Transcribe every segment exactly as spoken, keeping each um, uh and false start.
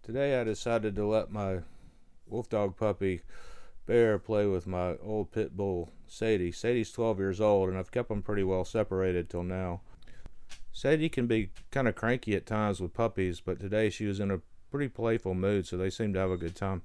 Today I decided to let my wolf dog puppy Bear play with my old Pitbull Sadie. Sadie's twelve years old and I've kept them pretty well separated till now. Sadie can be kind of cranky at times with puppies, but today she was in a pretty playful mood, so they seemed to have a good time.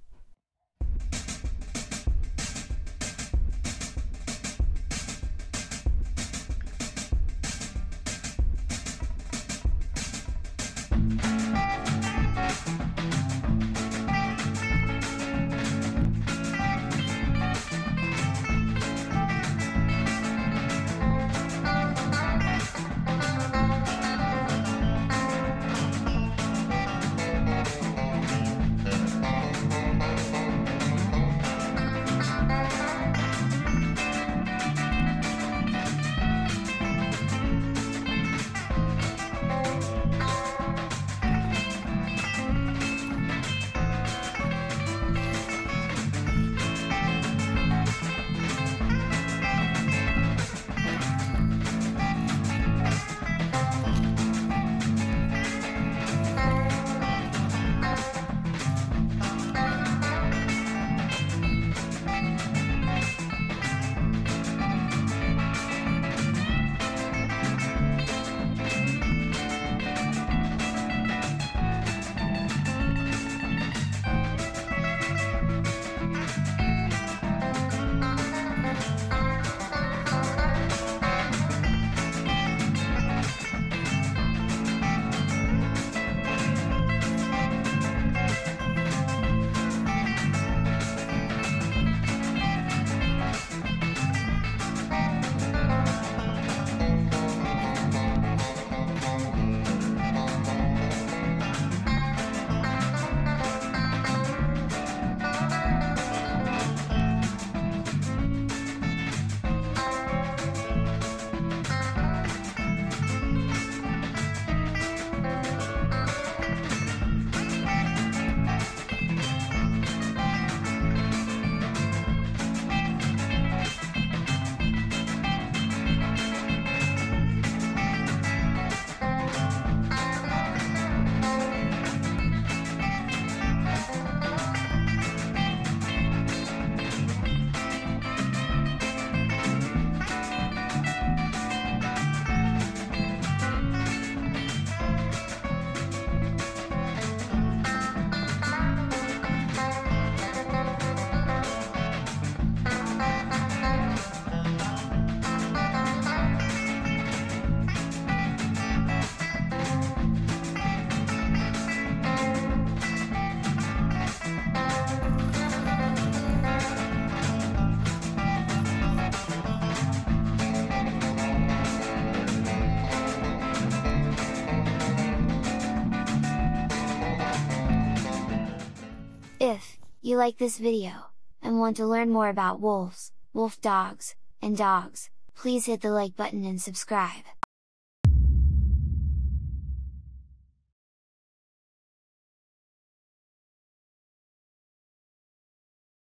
If you like this video, and want to learn more about wolves, wolf dogs, and dogs, please hit the like button and subscribe.